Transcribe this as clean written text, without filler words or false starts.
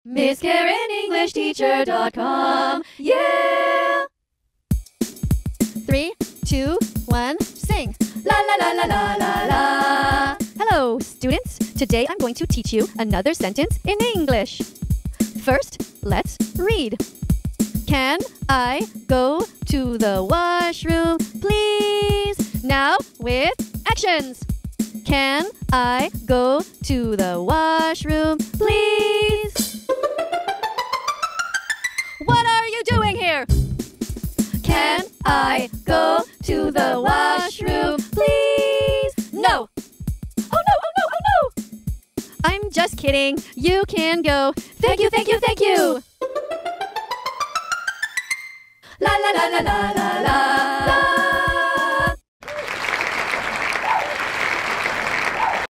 MissKarenEnglishTeacher.com. Yeah! 3, 2, 1, sing. La la la la la la la. Hello, students. Today I'm going to teach you another sentence in English. First, let's read. Can I go to the washroom, please? Now with actions. Can I go to the washroom, please? What are you doing here? Can I go to the washroom, please? No! Oh no, oh no, oh no! I'm just kidding. You can go. Thank you, thank you, thank you! La la la la la la la.